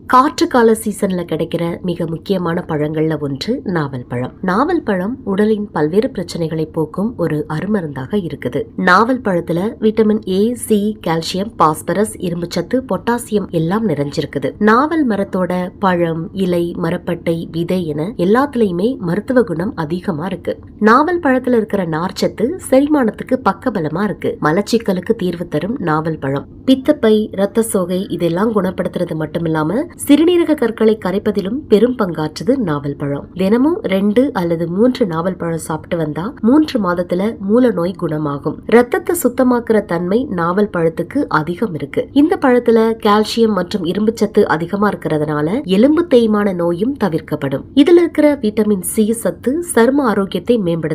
காற்று கால சீசன்ல கிடைக்கிற மிக முக்கியமான பழங்கள்ல ஒன்று நாவல் பழம். நாவல் பழம் உடலின் பல்வேறு பிரச்சனைகளை போக்கும் ஒரு அருமருந்தாக இருக்குது. நாவல் பழத்துல vitamin A, C, calcium, phosphorus, இரும்புச்சத்து, பொட்டாசியம் எல்லாம் நிறைஞ்சிருக்குது. நாவல் மரத்தோட பழம், இலை, மரப்பட்டை, விதை என எல்லாத்துலயுமே மருத்துவ குணம் அதிகமா இருக்கு. நாவல் பழத்துல இருக்கிற நார்ச்சத்து செரிமானத்துக்கு பக்கபலமா இருக்கு. மலச்சிக்கலுக்கு தீர்வு தரும் நாவல் பழம். பித்தப்பை, இரத்த சோகை இதெல்லாம் குணப்படுத்துறது மட்டுமில்லாம சிறுநீரக கற்களை கரைப்பதிலும் பெரும் பங்காற்றுது நாவல் பழம். தினமும் 2 அல்லது 3 நாவல் பழம் சாப்பிட்டு வந்தா 3 மாதத்துல மூல நோய் குணமாகும். ரத்தத்தை சுத்தமாக்குற தன்மை நாவல் பழத்துக்கு அதிகம் இருக்கு. இந்த பழத்துல கால்சியம் மற்றும் இரும்புச்சத்து அதிகமா இருக்கிறதுனால எலும்பு தேய்மான நோயும் தவிர்க்கப்படும். இதுல இருக்கிற விட்டமின் சி சத்து சரும ஆரோக்கியத்தை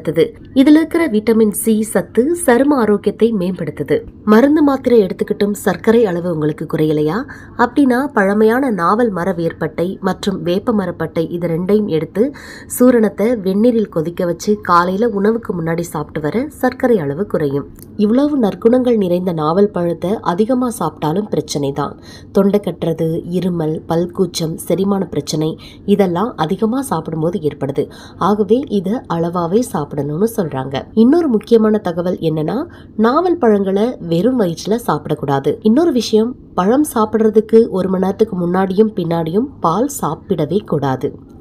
மேம்படுத்துது. மருந்து மாத்திரை எடுத்துக்கிட்டும் சர்க்கரை அளவு உங்களுக்கு குறையலையா? அப்படின்னா பழமையான நாவல் மர வேர்பட்டை மற்றும் வேப்ப மரப்பட்டை இது 2ஐயும் எடுத்து சூரணத்தை வெந்நீரில் கொதிக்க வச்சு காலையில உணவுக்கு முன்னாடி சாப்பிட்டு வர சர்க்கரை அளவு குறையும். இவ்வளவு நற்குணங்கள் நிறைந்த நாவல் பழத்தை அதிகமா சாப்பிட்டாலும் பிரச்சனை தான். தொண்டை கட்டுறது, இருமல், பல்கூச்சம், செரிமான பிரச்சனை இதெல்லாம் அதிகமா சாப்பிடும்போது ஏற்படுது. ஆகவே இதை அளவாவே சாப்பிடணும்னு சொல்றாங்க. இன்னொரு முக்கியமான தகவல் என்னன்னா, நாவல் பழங்களை வெறும் வயிற்றுல சாப்பிடக்கூடாது. இன்னொரு விஷயம், பழம் சாப்பிடுறதுக்கு 1 மணி நேரத்துக்கு முன்னாடியும் பின்னாடியும் பால் சாப்பிடவே கூடாது.